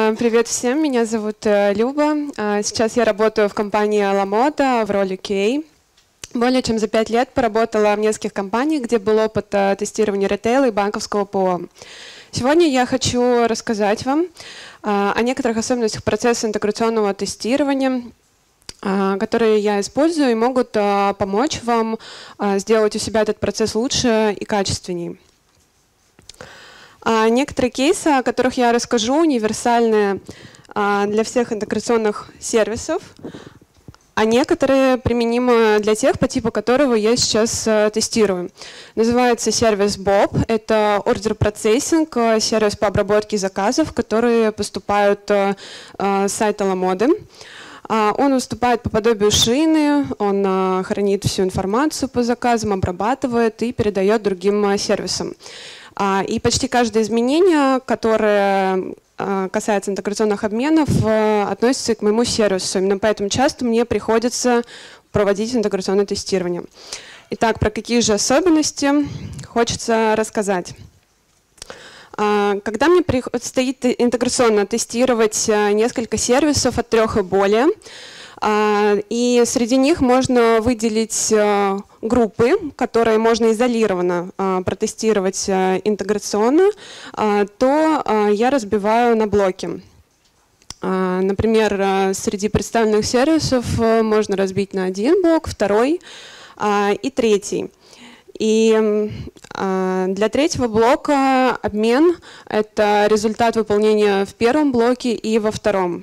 Привет всем, меня зовут Люба. Сейчас я работаю в компании Alameda в роли QA. Более чем за 5 лет поработала в нескольких компаниях, где был опыт тестирования ритейла и банковского ПО. Сегодня я хочу рассказать вам о некоторых особенностях процесса интеграционного тестирования, которые я использую и могут помочь вам сделать у себя этот процесс лучше и качественнее. Некоторые кейсы, о которых я расскажу, универсальны для всех интеграционных сервисов, а некоторые применимы для тех, по типу которого я сейчас тестирую. Называется сервис Bob. Это Order Processing, сервис по обработке заказов, которые поступают с сайта Alameda. Он выступает по подобию шины, он хранит всю информацию по заказам, обрабатывает и передает другим сервисам. И почти каждое изменение, которое касается интеграционных обменов, относится к моему сервису. Именно поэтому часто мне приходится проводить интеграционное тестирование. Итак, про какие же особенности хочется рассказать. Когда мне предстоит интеграционно тестировать несколько сервисов от 3 и более, и среди них можно выделить группы, которые можно изолированно протестировать интеграционно, то я разбиваю на блоки. Например, среди представленных сервисов можно разбить на один блок, второй и третий. И для третьего блока обмен – это результат выполнения в первом блоке и во втором.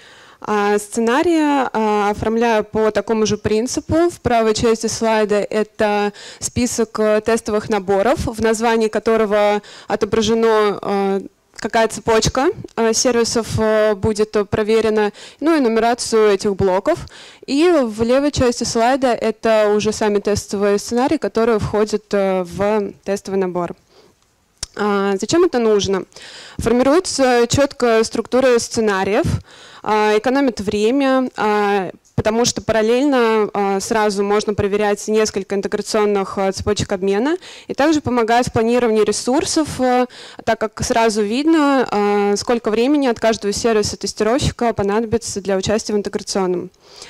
Сценарий оформляю по такому же принципу. В правой части слайда это список тестовых наборов, в названии которого отображена какая цепочка сервисов будет проверена, ну и нумерацию этих блоков. И в левой части слайда это уже сами тестовые сценарии, которые входят в тестовый набор. Зачем это нужно? Формируется четкая структура сценариев, экономит время, потому что параллельно сразу можно проверять несколько интеграционных цепочек обмена, и также помогает в планировании ресурсов, так как сразу видно, сколько времени от каждого сервиса тестировщика понадобится для участия в интеграционном.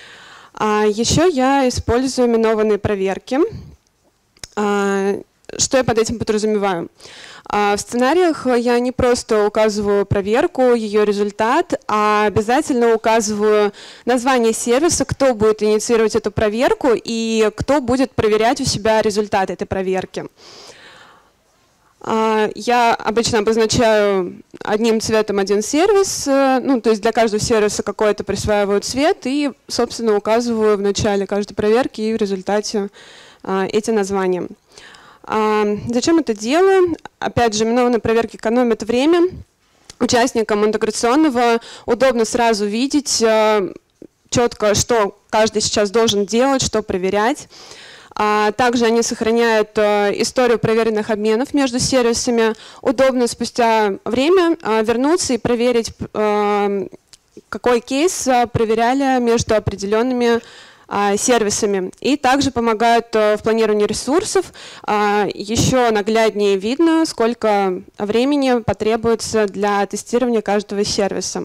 Еще я использую именованные проверки. Что я под этим подразумеваю? В сценариях я не просто указываю проверку, ее результат, а обязательно указываю название сервиса, кто будет инициировать эту проверку и кто будет проверять у себя результат этой проверки. Я обычно обозначаю одним цветом один сервис, ну, то есть для каждого сервиса какой-то присваиваю цвет и, собственно, указываю в начале каждой проверки и в результате эти названия. Зачем это делаю? Опять же, именованные проверки экономят время. Участникам интеграционного удобно сразу видеть четко, что каждый сейчас должен делать, что проверять. Также они сохраняют историю проверенных обменов между сервисами. Удобно спустя время вернуться и проверить, какой кейс проверяли между определенными сервисами. И также помогают в планировании ресурсов. Еще нагляднее видно, сколько времени потребуется для тестирования каждого сервиса.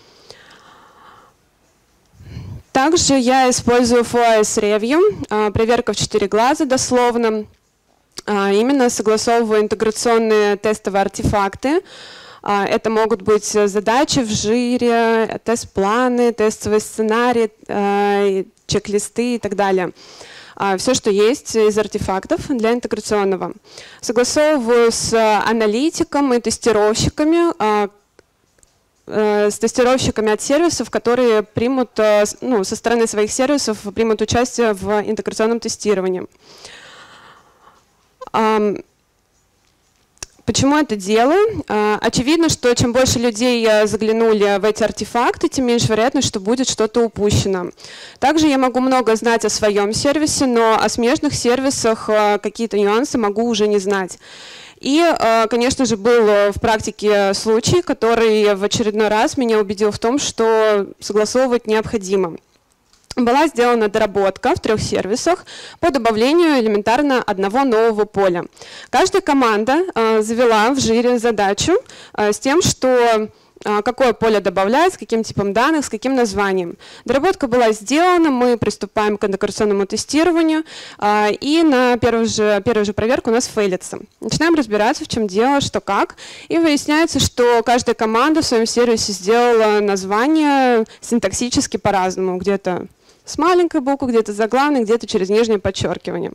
Также я использую FOIS Review, проверка в 4 глаза дословно. Именно согласовываю интеграционные тестовые артефакты. Это могут быть задачи в жире, тест-планы, тестовые сценарии, чек-листы и так далее. Все, что есть из артефактов для интеграционного. Согласовываю с аналитиком и тестировщиками, от сервисов, которые примут, ну, со стороны своих сервисов примут участие в интеграционном тестировании. Почему это делаю? Очевидно, что чем больше людей заглянули в эти артефакты, тем меньше вероятность, что будет что-то упущено. Также я могу много знать о своем сервисе, но о смежных сервисах какие-то нюансы могу уже не знать. И, конечно же, был в практике случай, который в очередной раз меня убедил в том, что согласовывать необходимо. Была сделана доработка в 3 сервисах по добавлению элементарно одного нового поля. Каждая команда завела в жире задачу с тем, что какое поле добавлять, с каким типом данных, с каким названием. Доработка была сделана, мы приступаем к интеграционному тестированию, и на первую же проверку у нас фейлится. Начинаем разбираться, в чем дело, что как, и выясняется, что каждая команда в своем сервисе сделала название синтаксически по-разному, где-то с маленькой буквы, где-то заглавной, где-то через нижнее подчеркивание.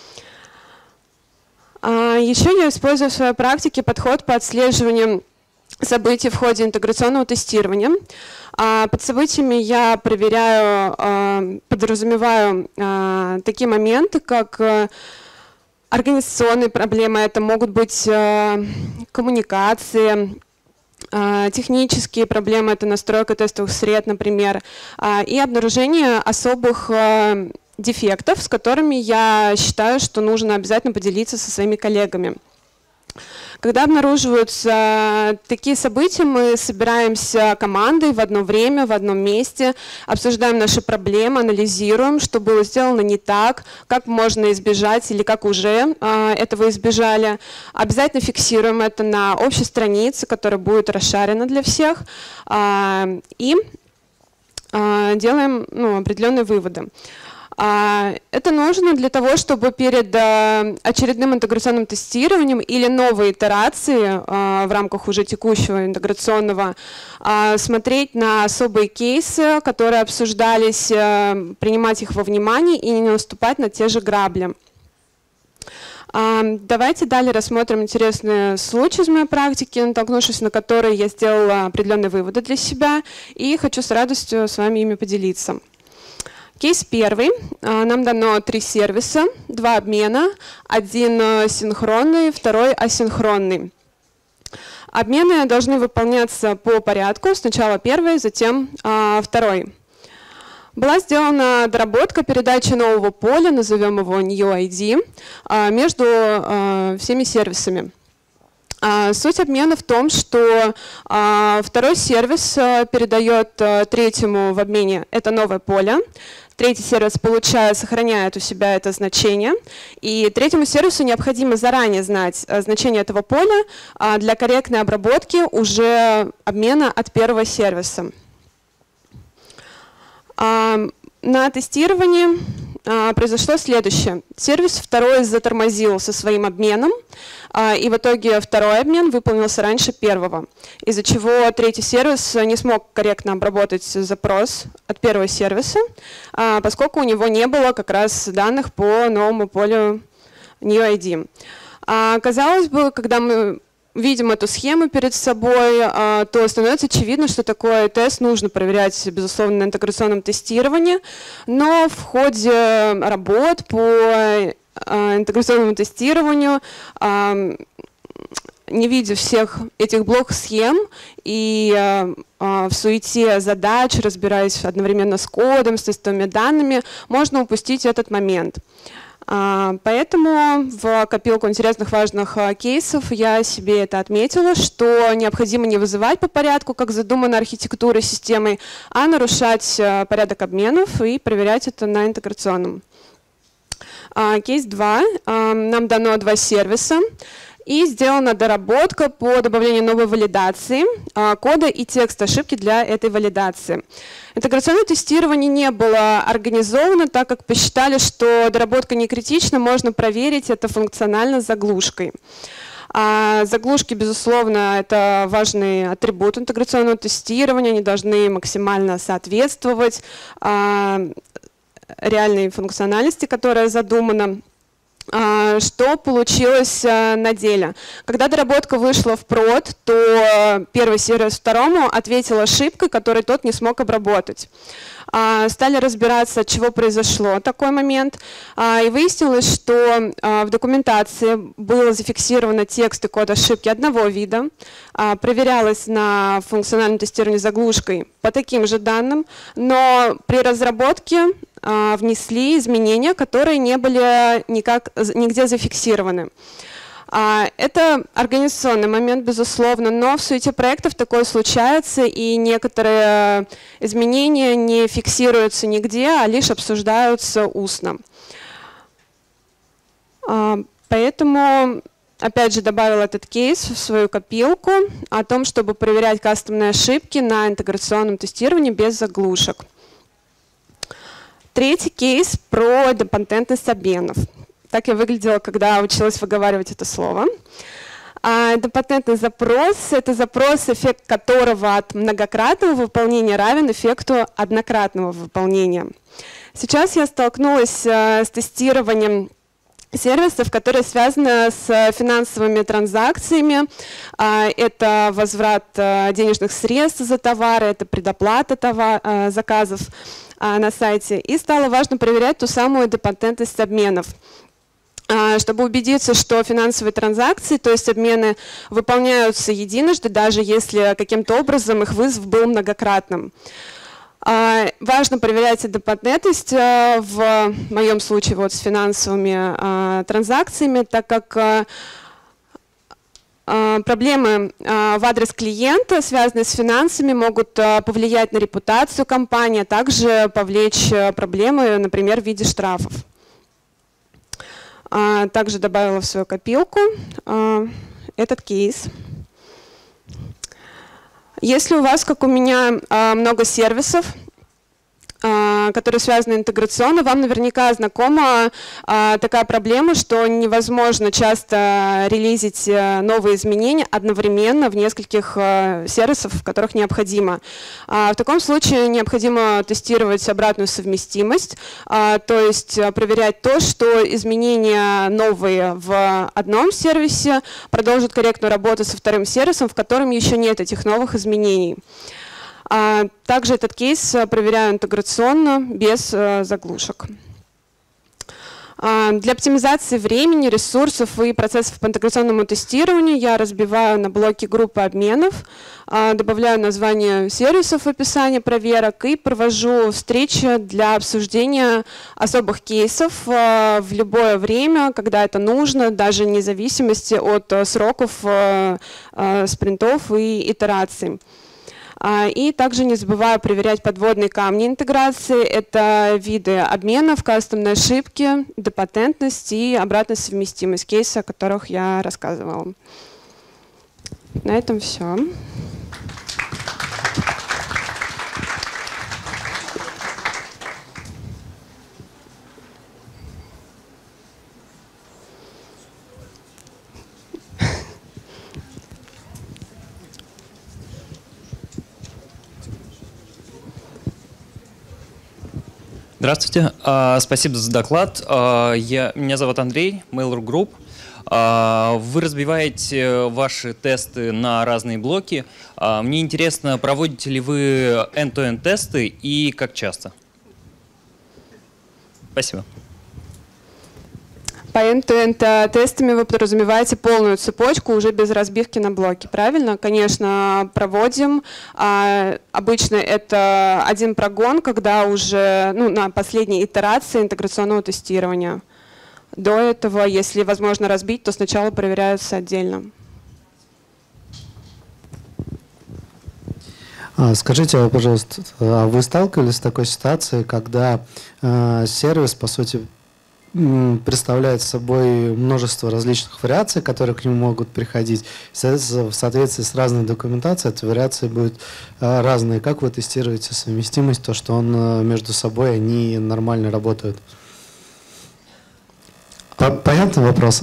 Еще я использую в своей практике подход по отслеживанию событий в ходе интеграционного тестирования. Под событиями я подразумеваю такие моменты, как организационные проблемы, это могут быть коммуникации, технические проблемы, это настройка тестовых сред, например, и обнаружение особых дефектов, с которыми я считаю, что нужно обязательно поделиться со своими коллегами. Когда обнаруживаются такие события, мы собираемся командой в одно время, в одном месте, обсуждаем наши проблемы, анализируем, что было сделано не так, как можно избежать или как уже этого избежали. Обязательно фиксируем это на общей странице, которая будет расшарена для всех, и делаем определенные выводы. Это нужно для того, чтобы перед очередным интеграционным тестированием или новой итерации в рамках уже текущего интеграционного смотреть на особые кейсы, которые обсуждались, принимать их во внимание и не наступать на те же грабли. Давайте далее рассмотрим интересные случаи из моей практики, натолкнувшись на которые я сделала определенные выводы для себя и хочу с радостью с вами ими поделиться. Кейс первый. Нам дано 3 сервиса, 2 обмена, один синхронный, второй асинхронный. Обмены должны выполняться по порядку, сначала первый, затем второй. Была сделана доработка передачи нового поля, назовем его New ID, между всеми сервисами. Суть обмена в том, что второй сервис передает третьему в обмене это новое поле, третий сервис сохраняет у себя это значение, и третьему сервису необходимо заранее знать значение этого поля для корректной обработки уже обмена от первого сервиса. На тестировании произошло следующее. Сервис второй затормозил со своим обменом, и в итоге второй обмен выполнился раньше первого, из-за чего третий сервис не смог корректно обработать запрос от первого сервиса, поскольку у него не было как раз данных по новому полю New ID. Казалось бы, когда мы видим эту схему перед собой, то становится очевидно, что такой тест нужно проверять, безусловно, на интеграционном тестировании, но в ходе работ по интеграционному тестированию, не видя всех этих блок-схем и в суете задач, разбираясь одновременно с кодом, с тестовыми данными, можно упустить этот момент. Поэтому в копилку интересных важных кейсов я себе это отметила, что необходимо не вызывать по порядку, как задумано архитектурой системы, а нарушать порядок обменов и проверять это на интеграционном. Кейс 2. Нам дано 2 сервиса. И сделана доработка по добавлению новой валидации кода и текста ошибки для этой валидации. Интеграционное тестирование не было организовано, так как посчитали, что доработка не критична, можно проверить это функционально заглушкой. Заглушки, безусловно, это важный атрибут интеграционного тестирования, они должны максимально соответствовать реальной функциональности, которая задумана. Что получилось на деле? Когда доработка вышла в прод, то первый сервис второму ответил ошибкой, которую тот не смог обработать. Стали разбираться, от чего произошло такой момент, и выяснилось, что в документации было зафиксировано текст и код ошибки одного вида, проверялось на функциональном тестировании заглушкой по таким же данным, но при разработке внесли изменения, которые не были нигде зафиксированы. Это организационный момент, безусловно, но в суете проектов такое случается, и некоторые изменения не фиксируются нигде, а лишь обсуждаются устно. Поэтому опять же, добавил этот кейс в свою копилку о том, чтобы проверять кастомные ошибки на интеграционном тестировании без заглушек. Третий кейс про депатентность обменов. Так я выглядела, когда училась выговаривать это слово. Депатентный запрос – это запрос, эффект которого от многократного выполнения равен эффекту однократного выполнения. Сейчас я столкнулась с тестированием сервисов, которые связаны с финансовыми транзакциями. Это возврат денежных средств за товары, это предоплата заказов на сайте. И стало важно проверять ту самую депатентность обменов, чтобы убедиться, что финансовые транзакции, то есть обмены, выполняются единожды, даже если каким-то образом их вызов был многократным. Важно проверять депатентность в моем случае вот с финансовыми транзакциями, так как проблемы в адрес клиента, связанные с финансами, могут повлиять на репутацию компании, а также повлечь проблемы, например, в виде штрафов. Также добавила в свою копилку этот кейс. Если у вас, как у меня, много сервисов, которые связаны интеграционно, вам наверняка знакома такая проблема, что невозможно часто релизить новые изменения одновременно в нескольких сервисах, в которых необходимо. В таком случае необходимо тестировать обратную совместимость, то есть проверять то, что изменения новые в одном сервисе продолжат корректную работу со вторым сервисом, в котором еще нет этих новых изменений. Также этот кейс проверяю интеграционно, без заглушек. Для оптимизации времени, ресурсов и процессов по интеграционному тестированию я разбиваю на блоки группы обменов, добавляю название сервисов в описании проверок и провожу встречи для обсуждения особых кейсов в любое время, когда это нужно, даже вне зависимости от сроков спринтов и итераций. И также не забываю проверять подводные камни интеграции. Это виды обменов, кастомные ошибки, депатентность и обратная совместимость, кейсы, о которых я рассказывала. На этом все. Здравствуйте, спасибо за доклад. Меня зовут Андрей, Mail.ru Group. Вы разбиваете ваши тесты на разные блоки. Мне интересно, проводите ли вы end-to-end тесты и как часто? Спасибо. По end-to-end тестами вы подразумеваете полную цепочку уже без разбивки на блоки, правильно? Конечно, проводим. Обычно это один прогон, когда уже на последней итерации интеграционного тестирования. До этого, если возможно разбить, то сначала проверяются отдельно. Скажите, пожалуйста, вы сталкивались с такой ситуацией, когда сервис, по сути, представляет собой множество различных вариаций, которые к нему могут приходить. В соответствии с разной документацией эти вариации будут разные. Как вы тестируете совместимость, то, что между собой они нормально работают? Понятный вопрос?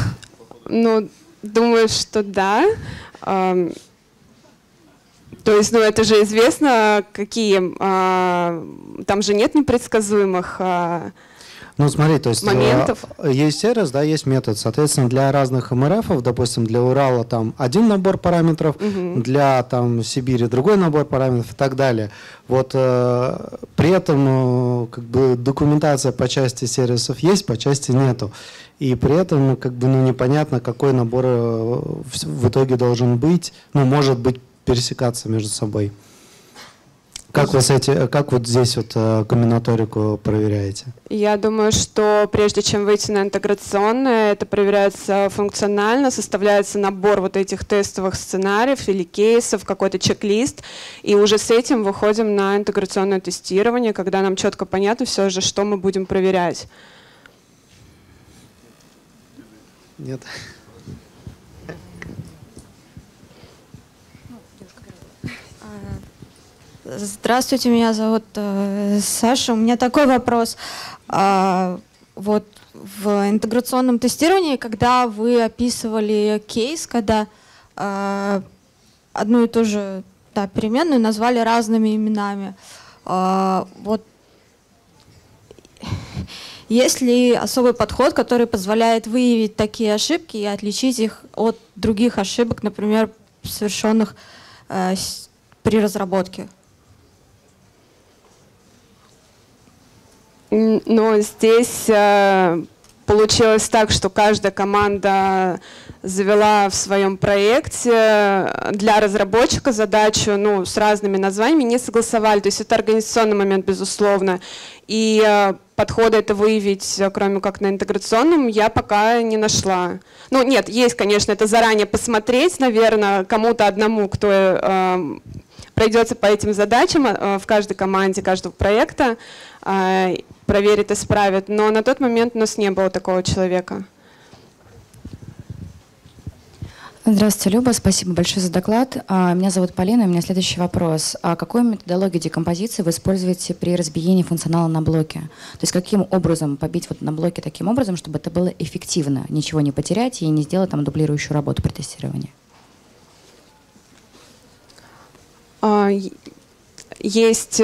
Думаю, что да. То есть, это же известно, какие... Там же нет непредсказуемых... Смотри, то есть моментов. Есть сервис, да, есть метод. Соответственно, для разных МРФов, допустим, для Урала там один набор параметров, для там Сибири другой набор параметров и так далее. Вот при этом документация по части сервисов есть, по части нету. И при этом непонятно, какой набор в итоге должен быть, может быть, пересекаться между собой. Как вот здесь комбинаторику проверяете? Я думаю, что прежде чем выйти на интеграционное, это проверяется функционально, составляется набор вот этих тестовых сценариев или кейсов, какой-то чек-лист, и уже с этим выходим на интеграционное тестирование, когда нам четко понятно все же, что мы будем проверять. Нет. Здравствуйте, меня зовут Саша. У меня такой вопрос. Вот в интеграционном тестировании, когда вы описывали кейс, когда одну и ту же переменную назвали разными именами, вот есть ли особый подход, который позволяет выявить такие ошибки и отличить их от других ошибок, например, совершенных при разработке? Но здесь получилось так, что каждая команда завела в своем проекте для разработчика задачу, ну, с разными названиями, не согласовали. То есть это организационный момент, безусловно. И подхода это выявить, кроме как на интеграционном, я пока не нашла. Ну, нет, есть, конечно, это заранее посмотреть, наверное, кому-то одному, кто пройдется по этим задачам в каждой команде, каждого проекта, проверит, исправит. Но на тот момент у нас не было такого человека. Здравствуйте, Люба. Спасибо большое за доклад. Меня зовут Полина, у меня следующий вопрос. Какую методологию декомпозиции вы используете при разбиении функционала на блоки? То есть каким образом побить вот на блоки таким образом, чтобы это было эффективно, ничего не потерять и не сделать там дублирующую работу при тестировании? Есть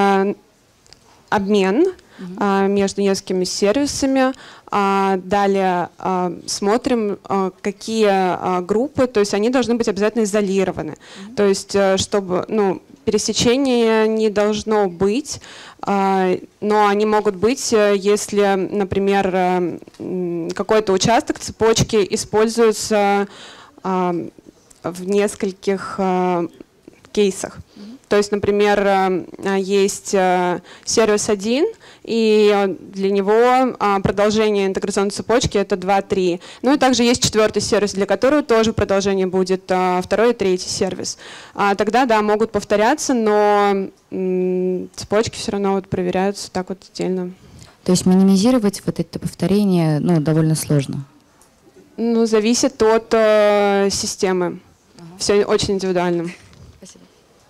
обмен между несколькими сервисами. Далее смотрим, какие группы, то есть они должны быть обязательно изолированы. То есть, чтобы, ну, пересечения не должно быть, но они могут быть, если, например, какой-то участок цепочки используется в нескольких кейсах. То есть, например, есть сервис 1, и для него продолжение интеграционной цепочки — это 2-3. Ну и также есть 4-й сервис, для которого тоже продолжение будет 2-й и 3-й сервис. Тогда, да, могут повторяться, но цепочки все равно вот проверяются так вот отдельно. То есть минимизировать вот это повторение, ну, довольно сложно? Ну, зависит от системы. Все очень индивидуально. Спасибо.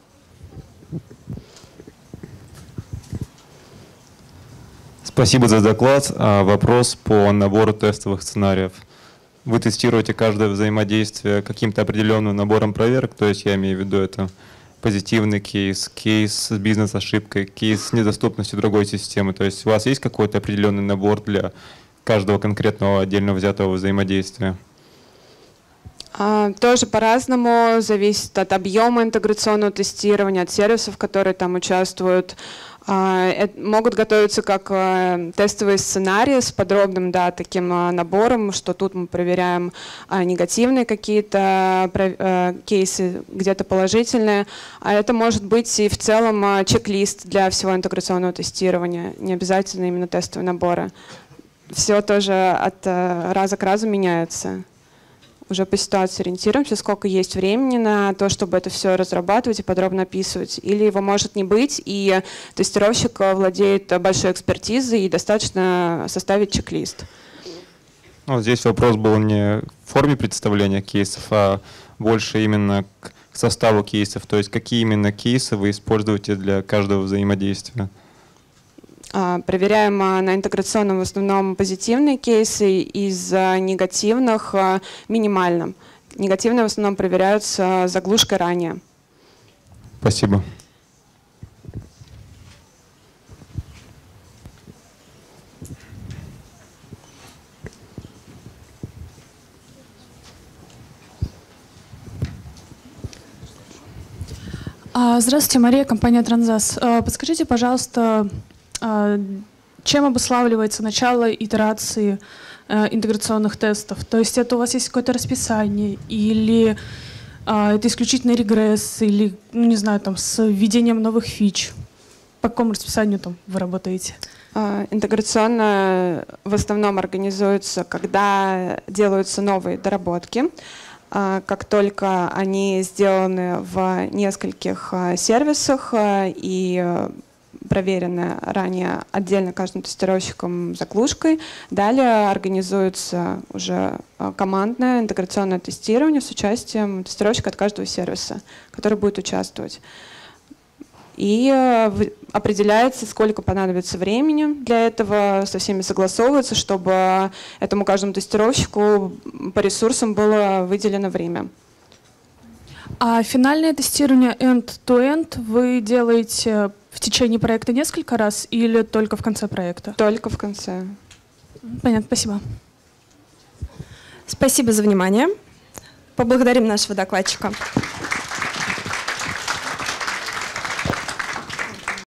Спасибо за доклад. Вопрос по набору тестовых сценариев. Вы тестируете каждое взаимодействие каким-то определенным набором проверок, то есть я имею в виду это позитивный кейс, кейс с бизнес-ошибкой, кейс с недоступностью другой системы. То есть у вас есть какой-то определенный набор для каждого конкретного отдельно взятого взаимодействия? Тоже по-разному, зависит от объема интеграционного тестирования, от сервисов, которые там участвуют. Могут готовиться как тестовые сценарии с подробным, да, таким набором, что тут мы проверяем негативные какие-то кейсы, где-то положительные. А это может быть и в целом чек-лист для всего интеграционного тестирования, не обязательно именно тестовые наборы. Все тоже от раза к разу меняется. Уже по ситуации ориентируемся, сколько есть времени на то, чтобы это все разрабатывать и подробно описывать. Или его может не быть, и тестировщик владеет большой экспертизой и достаточно составить чек-лист. Ну, здесь вопрос был не в форме представления кейсов, а больше именно к составу кейсов. То есть какие именно кейсы вы используете для каждого взаимодействия? Проверяем на интеграционном в основном позитивные кейсы, из негативных минимально. Негативные в основном проверяются заглушкой ранее. Спасибо. Здравствуйте, Мария, компания Транзас. Подскажите, пожалуйста, чем обуславливается начало итерации интеграционных тестов? То есть это у вас есть какое-то расписание, или это исключительно регресс, или, ну, не знаю, там, с введением новых фич? По какому расписанию там вы работаете? Интеграционно в основном организуется, когда делаются новые доработки. Как только они сделаны в нескольких сервисах и проверены ранее отдельно каждым тестировщиком заглушкой, далее организуется уже командное интеграционное тестирование с участием тестировщика от каждого сервиса, который будет участвовать. и определяется, сколько понадобится времени для этого, со всеми согласовывается, чтобы этому каждому тестировщику по ресурсам было выделено время. А финальное тестирование end-to-end вы делаете в течение проекта несколько раз или только в конце проекта? Только в конце. Понятно, спасибо. Спасибо за внимание. Поблагодарим нашего докладчика.